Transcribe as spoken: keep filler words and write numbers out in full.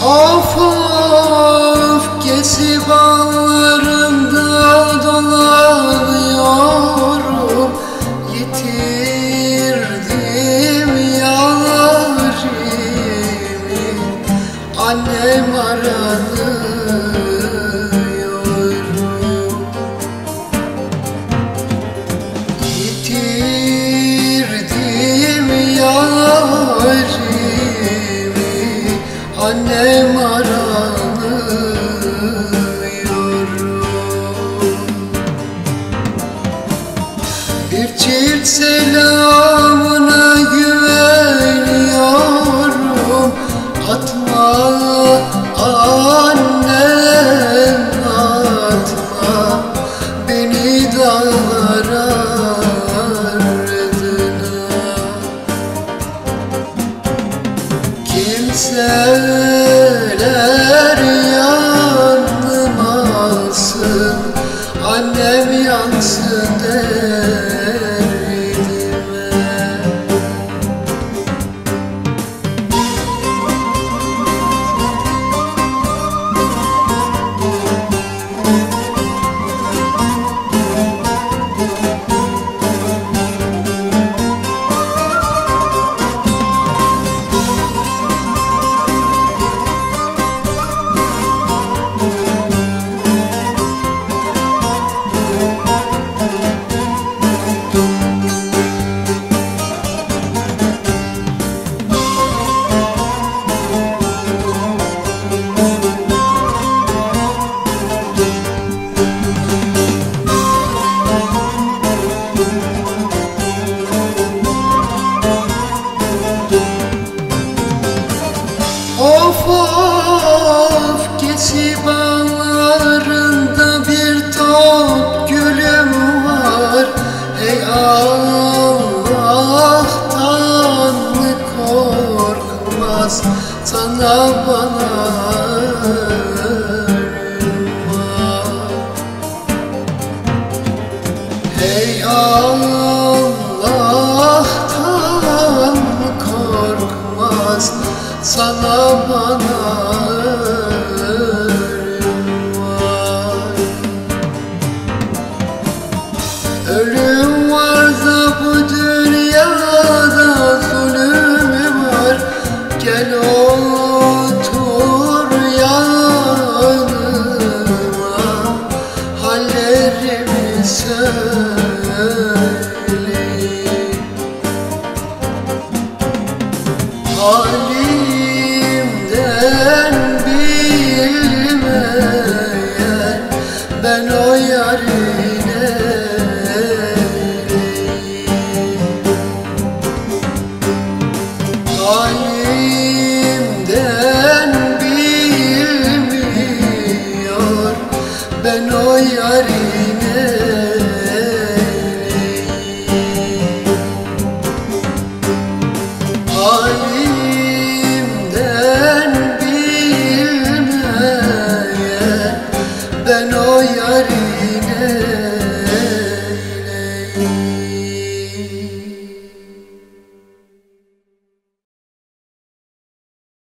Of of kesip bağlarımda dolanıyorum. Yitirdim yavrimi, annem aranıyorum. Yitirdim yavrimi, annem aranıyorum. Bir çift selamına güveniyorum. Atma annem, atma beni dağlar ardına. Kimseler yandım alsın, annem yansın derdime. Of of kesip bağlarında bir top gülüm var. Hey Allah'tan korkmaz, sana bana var. Hey Allah'tan korkmaz, sana bana var. Ölüm var da bu dünyada zulüm var. Gel otur yanıma, hallerimi söyleyeyim. Halimden